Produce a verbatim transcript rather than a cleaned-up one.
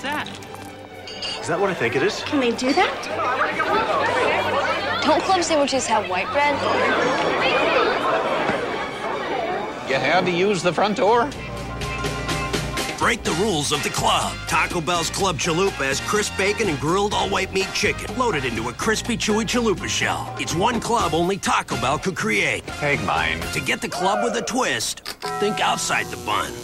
that? Is that what I think it is? Can they do that? Don't club sandwiches have white bread? You had to use the front door? Break the rules of the club. Taco Bell's Club Chalupa has crisp bacon and grilled all-white meat chicken loaded into a crispy, chewy chalupa shell. It's one club only Taco Bell could create. Take mine. To get the club with a twist, think outside the bun.